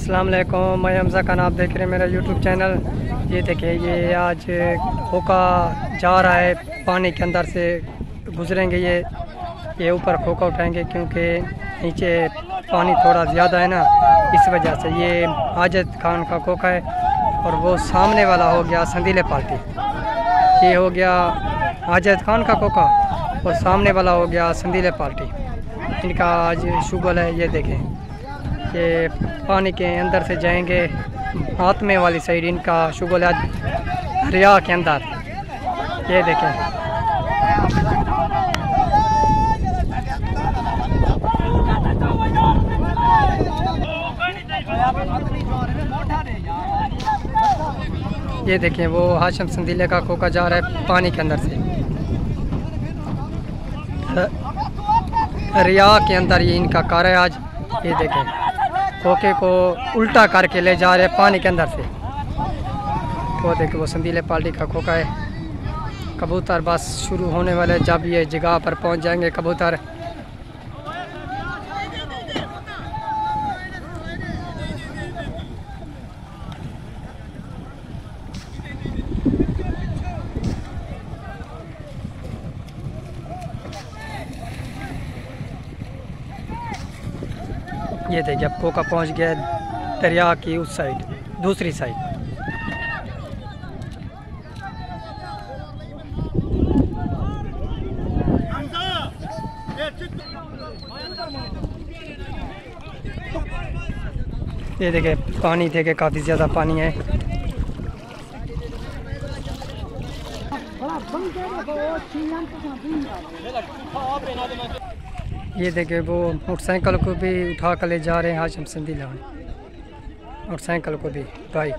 अस्सलाम वालेकुम, मैं हमज़ा खान, आप देख रहे हैं मेरा यूट्यूब चैनल। ये देखिए, ये आज खोखा जा रहा है, पानी के अंदर से गुजरेंगे। ये ऊपर खोखा उठाएंगे क्योंकि नीचे पानी थोड़ा ज़्यादा है ना, इस वजह से। ये आजद खान का खोखा है और वो सामने वाला हो गया संदीले पार्टी। ये हो गया आजद खान का खोखा और सामने वाला हो गया संदीले पार्टी। इनका आज शुगल है। ये देखें, ये पानी के अंदर से जाएंगे, हाथ में वाली साइड इनका शुगल है, दरिया के अंदर। ये देखें, ये देखें, वो हाशिम संदीले का खोखा जा रहा है पानी के अंदर से, दरिया के अंदर। ये इनका कार है आज। ये देखें, खोखे को उल्टा करके ले जा रहे हैं पानी के अंदर से। वो देखिए, वो संदीले पार्टी का खोखा है। कबूतर बस शुरू होने वाले, जब ये जगह पर पहुंच जाएंगे कबूतर। ये देखिए, अब खोखा पहुंच गया दरिया की उस साइड, दूसरी साइड। ये देखिए, पानी देखे काफ़ी ज़्यादा पानी है। ये देखे, वो मोटरसाइकिल को भी उठा कर ले जा रहे हैं हाशिम संदीला, मोटरसाइकिल को भी, बाइक।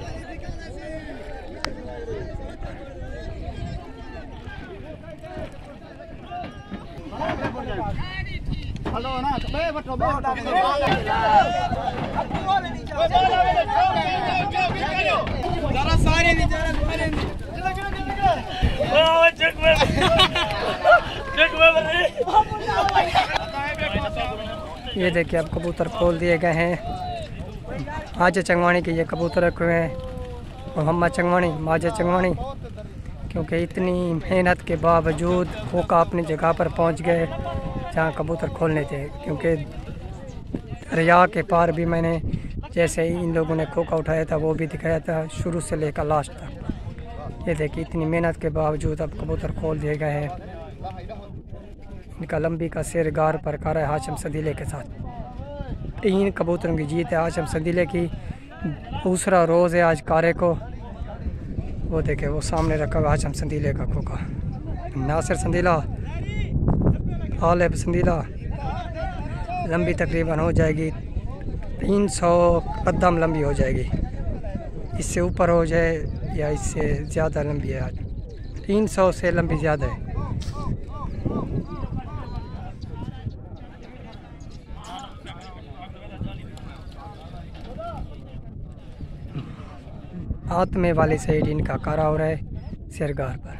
ये देखिए, अब कबूतर खोल दिए गए हैं। माजे चंगवानी के ये कबूतर रखे हुए हैं, मोहम्मद चंगवानी, माजे चंगवानी। क्योंकि इतनी मेहनत के बावजूद खोखा अपनी जगह पर पहुंच गए जहां कबूतर खोलने थे। क्योंकि दरिया के पार भी मैंने जैसे ही इन लोगों ने खोखा उठाया था वो भी दिखाया था, शुरू से लेकर लास्ट तक। ये देखिए, इतनी मेहनत के बावजूद अब कबूतर खोल दिए गए हैं। इनका लंबी का सिर गार पर कार है हाशिम संदीले के साथ। 3 कबूतरों की जीत है हाशिम संदीले की। दूसरा रोज़ है आज कारे को। वो देखे, वो सामने रखा हुआ हाशिम संदीले का खोखा। नासिर संदीला, आलिब संदीला, लंबी तकरीबन हो जाएगी 300 कदम लंबी हो जाएगी। इससे ऊपर हो जाए या इससे ज़्यादा लंबी है, आज 300 से लंबी ज़्यादा है। हाथ में वाली साइड इनका कारा हो रहा है सिरगार पर।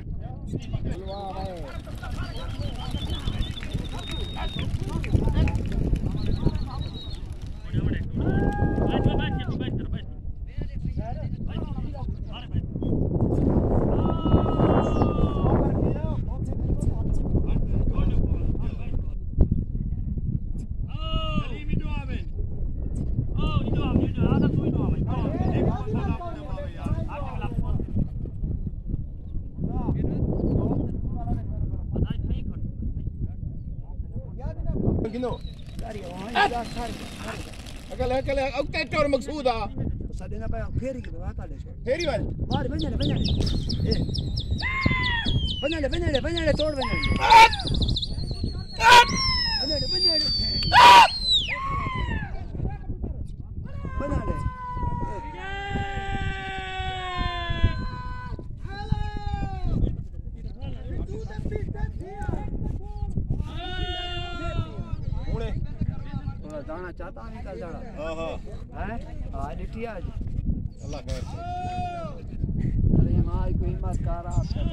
दाना चाहता नहीं कल जाना। हां हां है आज डिटी आज अल्लाह खैर से। अरे मां कोई मत कर आपका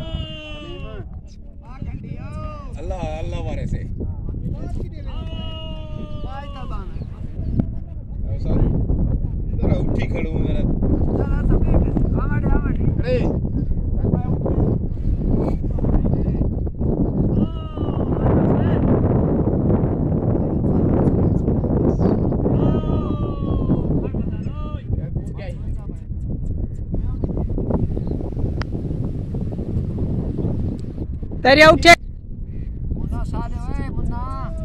अल्लाह अल्लाह वारे से भाई तबान है तेरी उठे मुन्ना सादे ओए मुन्ना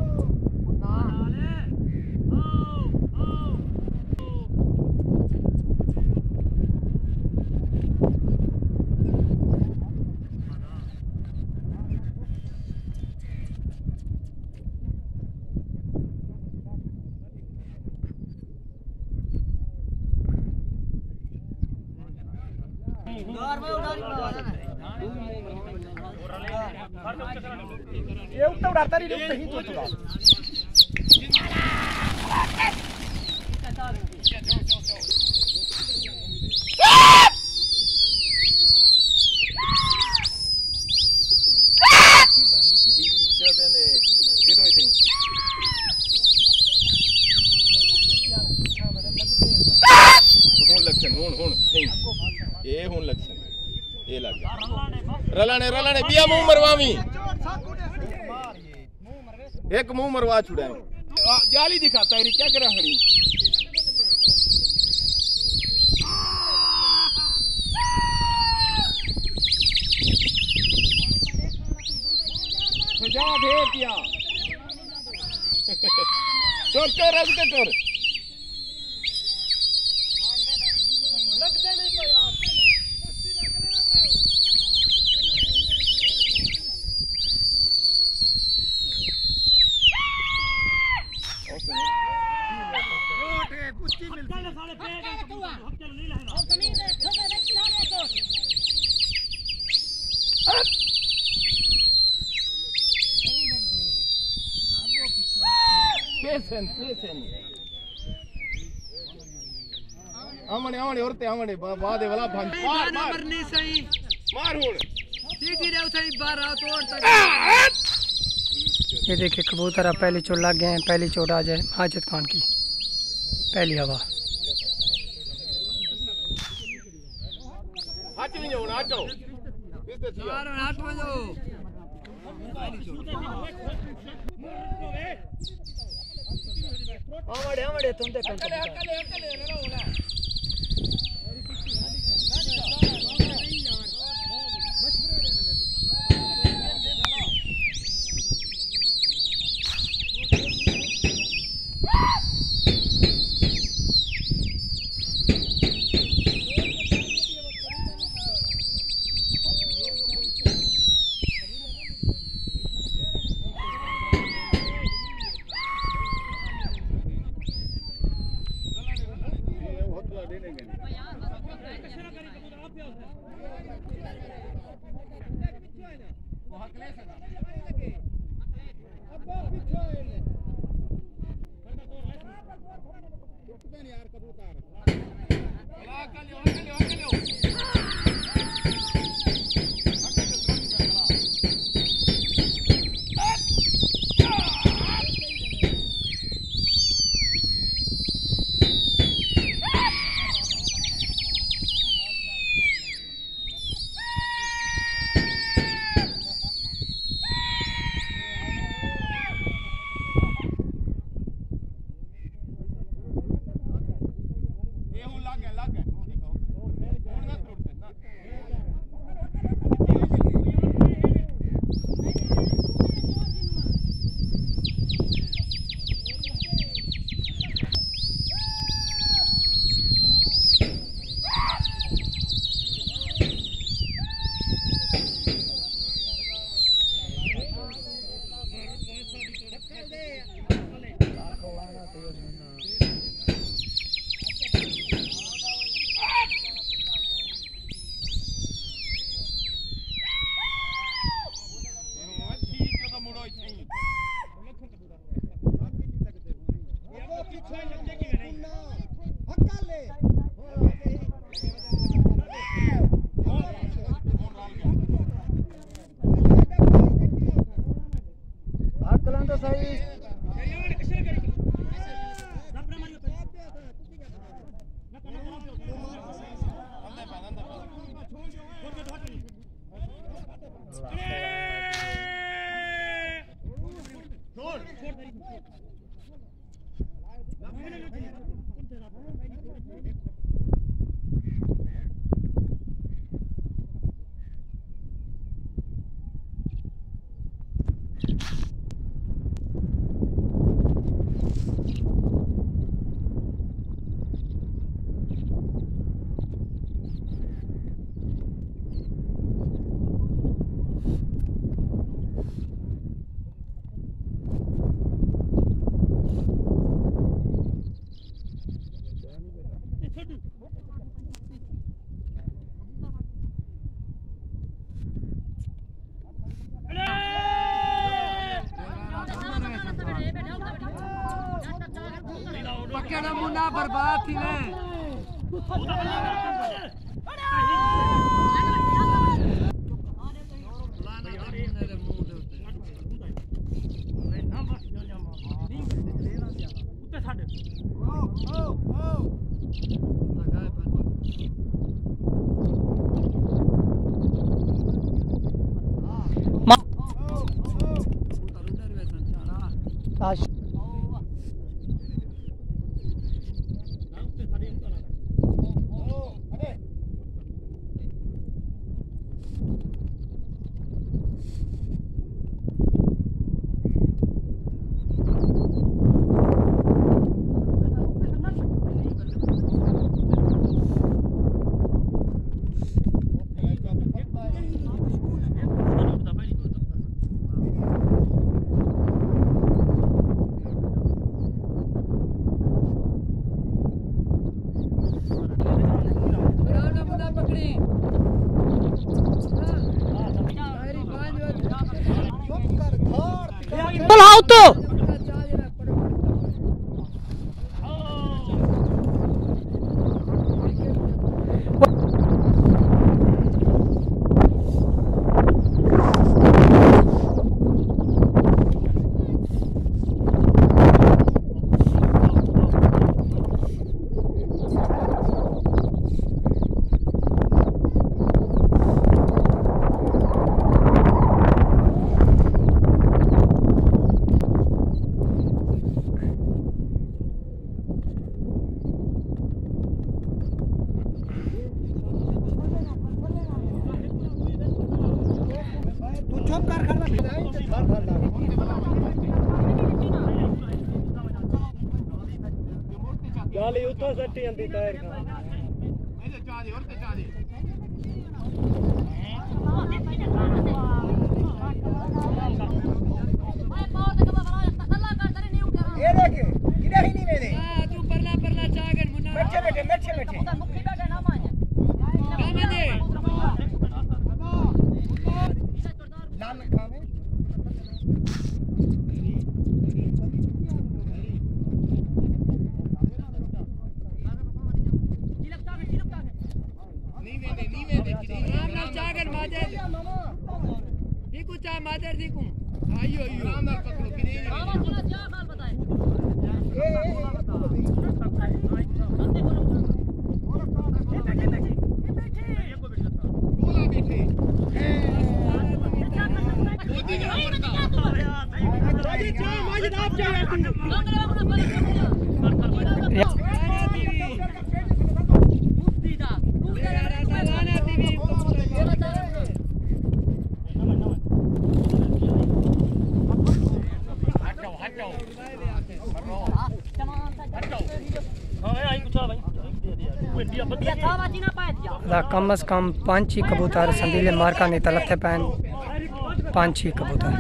ये उठता उड़ाता नहीं उठता ही तो रलाने रलाने बिया मुंह मरवावी एक मुंह मरवा छुड़ाए जाली दिखाता है क्या करा हरी सजा दे पिया चोर चोर रख दे चोर आमने आमने औरते आमने बादे वाला भान मार मार नहीं सही मार हुन सीधी रे उठाई 12 तोड़ तक। ये देखिए कबूतर अब पहली चोट लग गए हैं। पहली चोट आ जाए हाजिद खान की पहली हवा। हट नहीं जाओ हटो किससे छिया यार हट में जाओ आमड़े आमड़े तुम देख अकले अकले अकले रे रोला ना मुन्ना बर्बाद थी ने बुलाओ तो गाली उतो सट्टी अंदी टायर का ऐसे चादे और ते चादे ये देख किधर ही नहीं मेरे हां तू परला परला चागन मुन्ना बैठे मुखी बैठे ना मान कामे दे लाल कामे मादर देखूं आइयो आइयो राम नाल पकड़ो किने बाबा थोड़ा क्या हाल बताए बोला बैठे मोदी के नंबर का अरे चाय माजिद आप चाय मुफ्ती दा राना टीवी कम अज कम 5 ही कबूतर संदीले मार्का ने तलथे पैन 5 ही कबूतर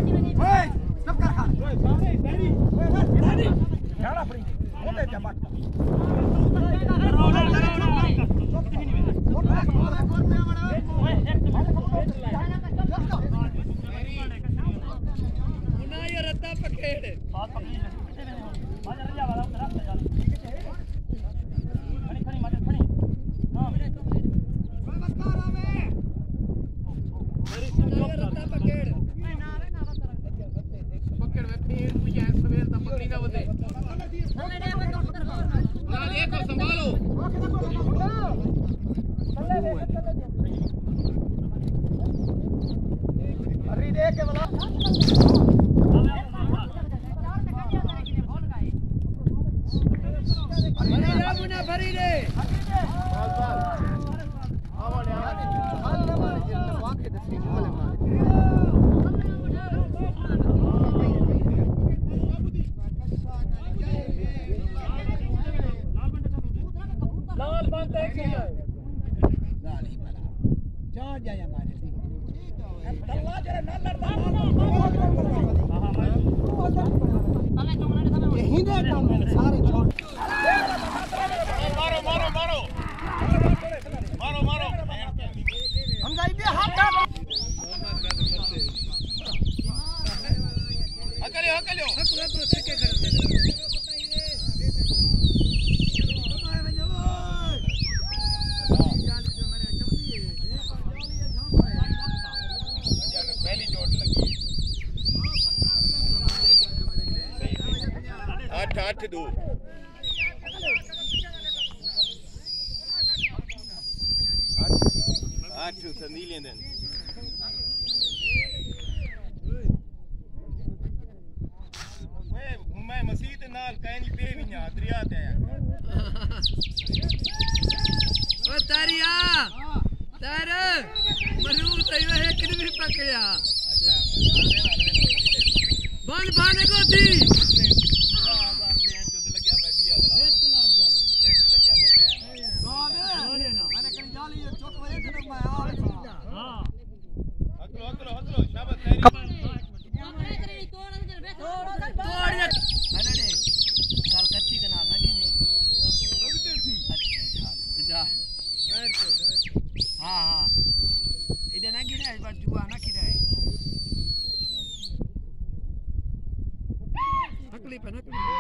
दो आठ संदीले दिन मैं मसीह ते नाल कहनी पे भी ना दरिया ते ओ तारिया तार मरूर सही है एक भी पकड़या बन बन को थी हाँ इधर ना गिरा इस बार जुआ ना गिरा है नकली पे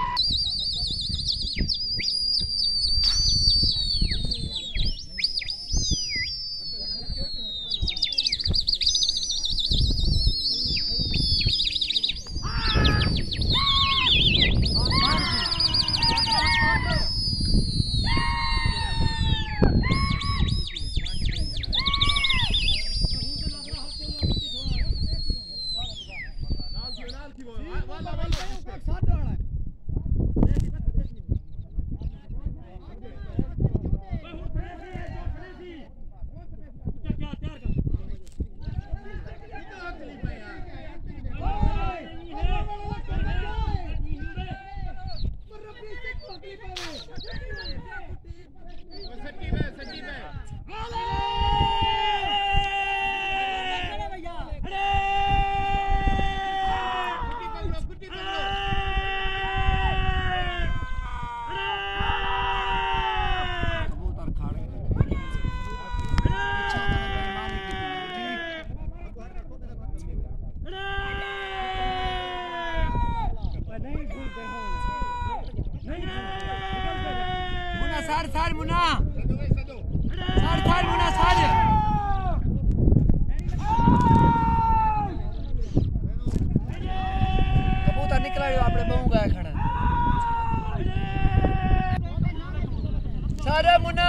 सार मुना सार मुना सार कबूतर निकला आपने बहु गया खड़ा सारे मुना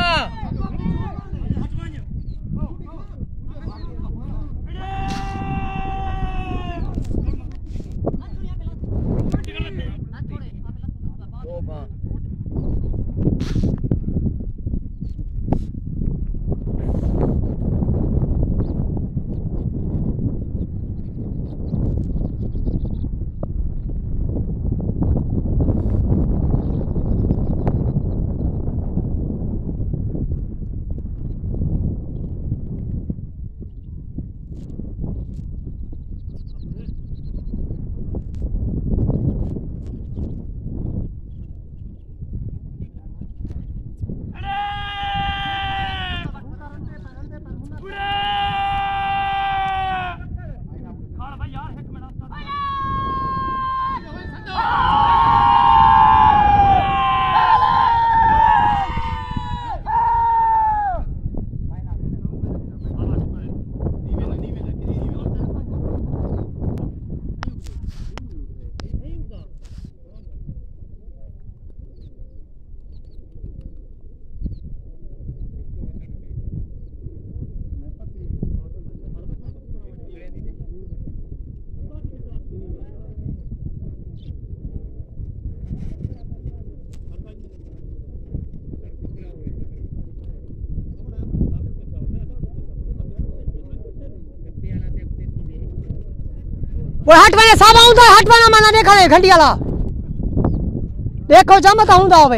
वो हटवाने साबा हुंदा हटवाना माना देखा ने घंटी वाला देखो जमत हुंदा होवे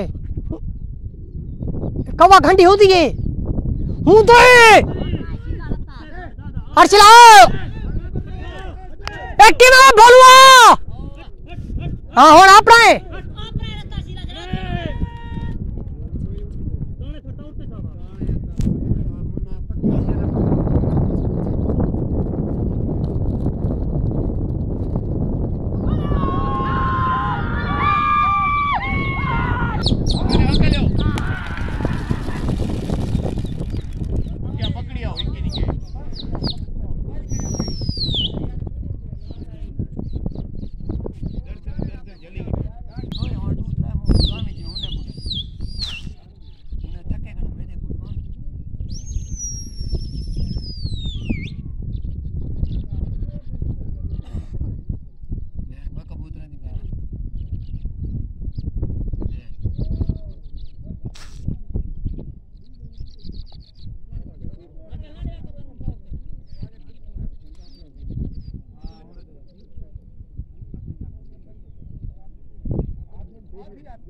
कवा घंटी होती है हुंदे हर चलाओ एक की में बोलवा हां हुन अपना है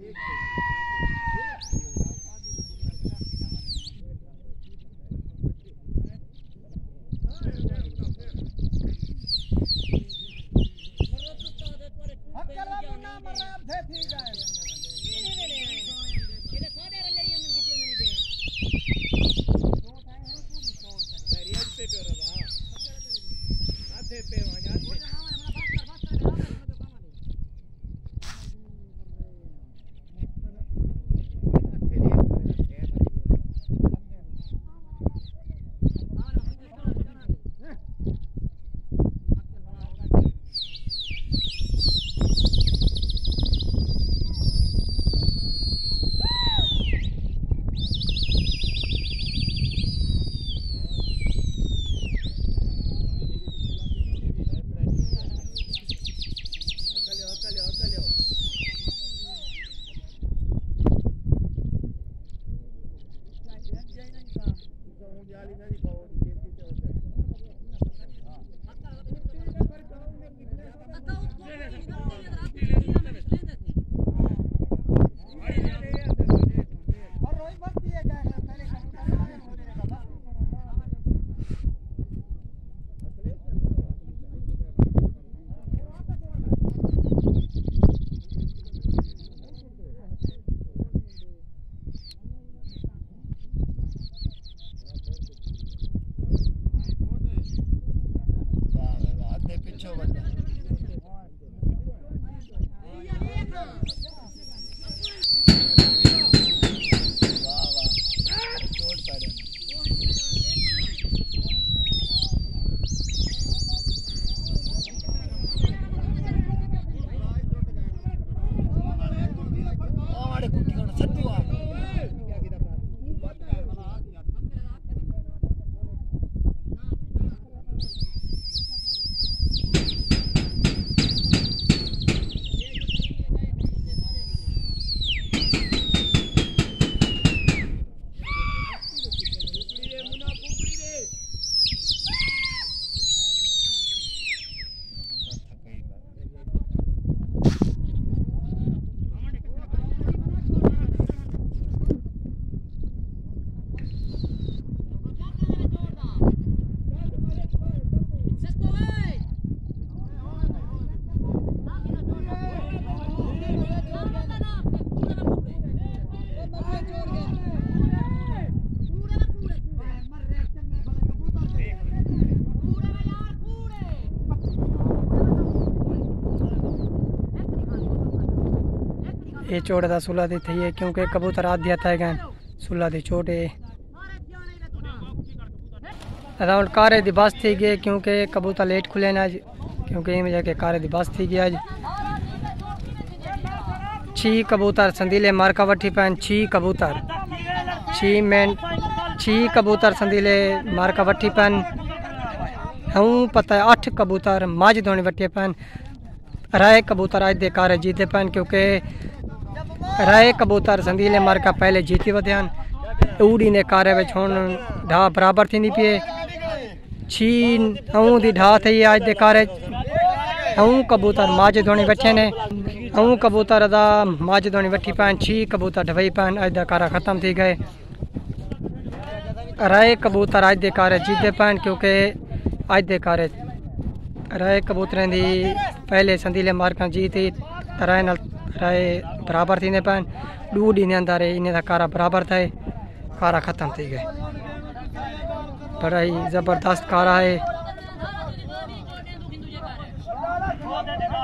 ये चोट दा सुला दी थी है क्योंकि कबूतर आदि आता है गए सुला दी चोट है अराउंड कारे दी बस थी गई क्योंकि कबूतर लेट खुले ना आज क्योंकि इन वजह के कारे दी बस थी गई आज 6 कबूतर संदीले मारका वठी पैन 6 कबूतर 6 कबूतर संदीले मारका वठी पैन हूँ पता है 8 कबूतर मज धोनी वठी पैन राय कबूतर आज दे कारे जीते पैन क्योंकि राय कबूतर संदीले मारका पहले जीती वध्यान उड़ी ने कारे विच हुण ढा बराबर थी पिए 6 दी ढा थी आज दे कारे कबूतर मज धोनी बैठे ने कबूतर दा मज धोनी वठी पैन 6 कबूतर ढवई पैन अज दा कारा खत्म थी गए राय कबूतर अज दे कारे जीते पैन क्योंकि अज दे कारे राय कबूतरें दी पहले संदीले मारका जीती राय नाल राय बराबर थी पैन 2 डी अंदर इन्हें दा कारा बराबर थे कारा खत्म थी गए बड़ा ही जबरदस्त कारा है।